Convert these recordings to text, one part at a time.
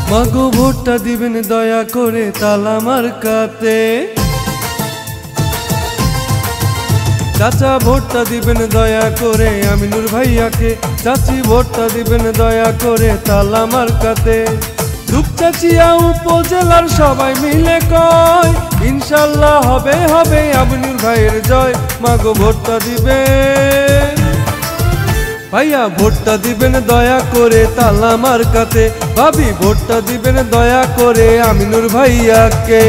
মাগো ভোটটা দিবেন দয়া করে তালা মার্কাতে। চাচা ভোটটা দিবেন দয়া করে আমিনুর ভাইয়াকে। চাচি ভোটটা দিবেন দয়া করে তালা মার্কাতে। দুপচাচিয়া উপজেলার সবাই মিলে কয় ইনশাল্লাহ হবে হবে আমিনুর ভাইয়ের জয়। মাগো ভোটটা দিবেন ভাইয়া, ভোটটা দিবেন দয়া করে তালা মার্কাতে। ভাবি ভোটটা দিবেন দয়া করে আমিনুর ভাইয়াকে।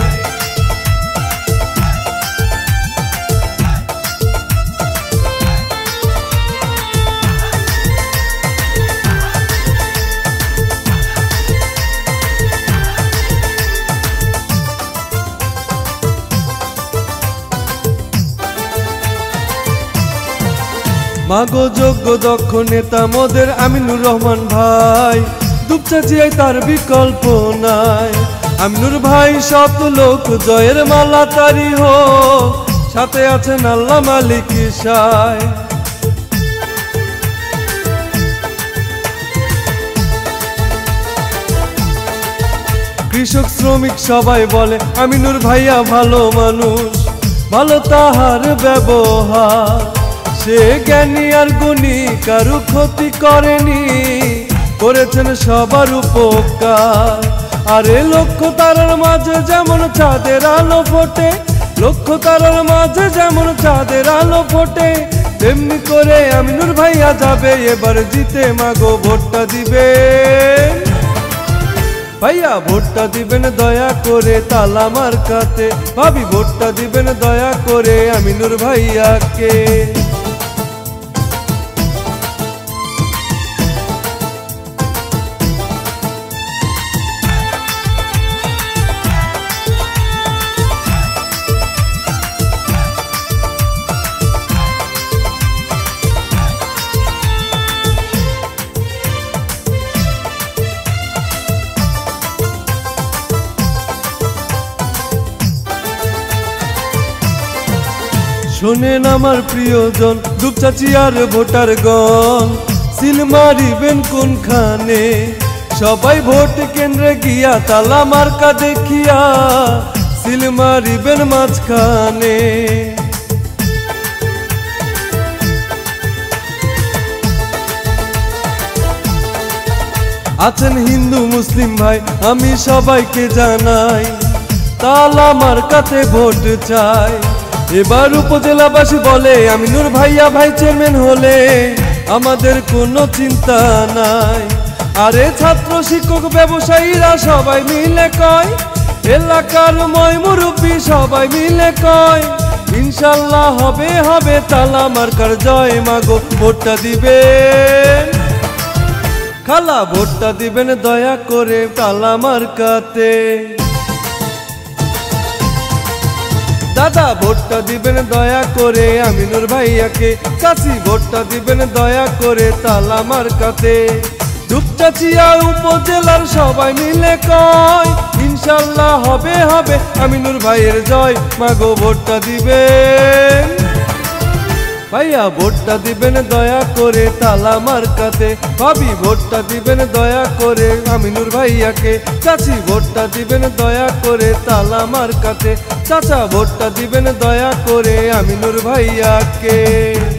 মাগো যোগ্য দক্ষ নেতা মোদের আমিনুর রহমান ভাই। দুপচাচিয়ায় তার বিকল্প নাই। আমিনুর ভাই শত লোক জয়ের মালা তারি হোক, সাথে আছেন আল্লাহ মালিক সায়। কৃষক শ্রমিক সবাই বলে আমিনুর ভাইয়া ভালো মানুষ, ভালো তাহার ব্যবহার। সে জ্ঞানী আর গুণী কারু ক্ষতি করেনি, করেছেন সবার উপকার। আরে লক্ষ্য তারার মাঝে যেমন চাঁদের আলো ফোটে, লক্ষ্য তারার মাঝে যেমন চাঁদের আলো ফোটে, তেমনি করে আমিনুর ভাইয়া যাবে এবার জিতে। মাগো ভোটটা দিবেন ভাইয়া, ভোটটা দিবেন দয়া করে তালা মার্কাতে। ভাবি ভোটটা দিবেন দয়া করে আমিনুর ভাইয়াকে। শোনেন আমার প্রিয়জন দুপচাচিয়ার ভোটারগণ, সিল মারিবেন কোনখানে? সবাই ভোট কেন্দ্রে গিয়া তালা মার্কা দেখিয়া সিল মারিবেন মাঝখানে। আছেন হিন্দু মুসলিম ভাই আমি সবাইকে জানাই, তালা মার্কাতে ভোট চাই। এবার উপজেলাবাসী বলে আমিনুর ভাইয়া ভাই চেয়ারম্যান হলে আমাদের কোনো চিন্তা নাই। আরে ছাত্র শিক্ষক ব্যবসায়ীরা সবাই মিলে কয়, এলাকার ময় মুরব্বী সবাই মিলে কয় ইনশাল্লাহ হবে হবে তালা মার্কার জয়। মাগো ভোটটা দিবেন খালা, ভোটটা দিবেন দয়া করে তালা মার্কাতে। দাদা ভোটটা দিবেন দয়া করে আমিনুর ভাইয়াকে। চাচি ভোটটা দিবেন দয়া করে তালা মার্কাতে। দুপচাচিয়া উপজেলার সবাই মিলে কয় ইনশাল্লাহ হবে হবে আমিনুর ভাইয়ের জয়। মাগো ভোটটা দিবেন ভাইয়া, ভোটটা দিবেন দয়া করে তালা মার্কাতে। ভাবি ভোটটা দিবেন দয়া করে আমিনুর ভাইয়াকে। চাচি ভোটটা দিবেন দয়া করে তালা মার্কাতে। চাচা ভোটটা দিবেন দয়া করে আমিনুর ভাইয়াকে।